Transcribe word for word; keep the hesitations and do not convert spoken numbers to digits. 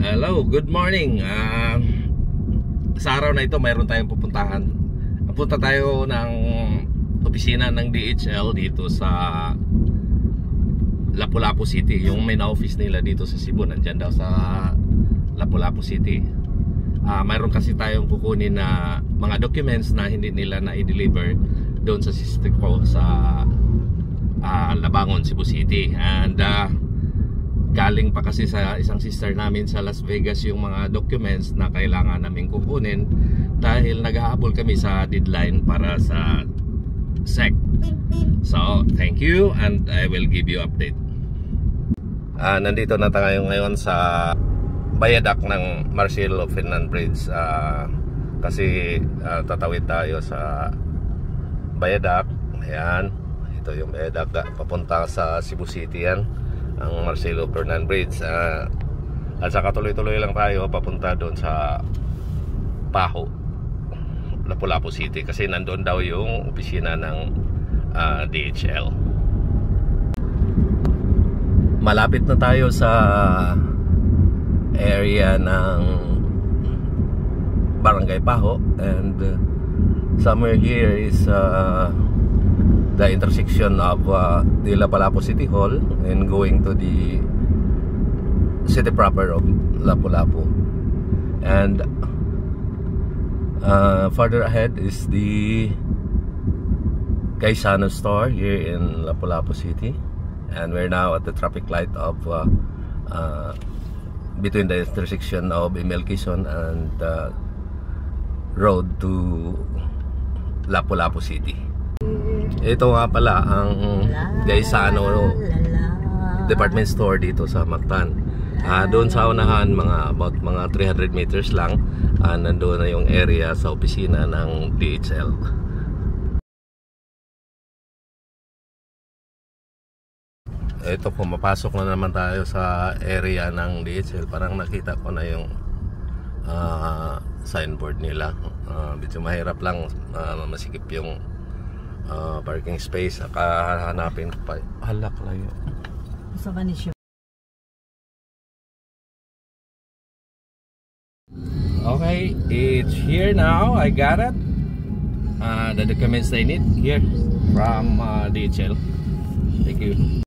Hello, good morning. uh, Sa araw na ito mayroon tayong pupuntahan. Punta tayo ng opisina ng D H L dito sa Lapu-Lapu City. Yung main office nila dito sa Cebu, nandyan daw sa Lapu-Lapu City. uh, Mayroon kasi tayong kukunin na mga documents na hindi nila na i-deliver doon sa sister ko sa uh, Labangon, Cebu City. And uh, galing pa kasi sa isang sister namin sa Las Vegas yung mga documents na kailangan namin kukunin dahil nag-aabol kami sa deadline para sa S E C. So, thank you and I will give you update. Uh, nandito na tayo ngayon sa Viaduct ng Marcelo Fernandez Bridge. uh, Kasi uh, tatawid tayo sa Viaduct. Ayan, ito yung Viaduct papunta sa Cebu City yan, ang Marcelo Fernandez Bridge. uh, At saka tuloy-tuloy lang tayo papunta doon sa Paho, Lapu-Lapu City, kasi nandoon daw yung opisina ng uh, D H L. Malapit na tayo sa area ng Barangay Paho, and uh, somewhere here is uh, the intersection of uh, the Lapu-Lapu City Hall and going to the city proper of Lapu-Lapu. And uh, further ahead is the Gaisano store here in Lapu-Lapu City. And we're now at the traffic light of uh, uh, between the intersection of Emil Quezon and uh, road to Lapu-Lapu City. Ito nga pala ang Gaisano department store dito sa Mactan. Uh, doon sa unahan, mga about mga three hundred meters lang, uh, nandoon na yung area sa opisina ng D H L. Ito, pumapasok na naman tayo sa area ng D H L. Parang nakita ko na yung uh, signboard nila. Uh, medyo mahirap lang, uh, masikip yung Uh, parking space. Nakahanapin ko pa. Halak layo. Sa kanisyo. Okay, it's here now. I got it. Uh, the documents I need here from uh, D H L. Thank you.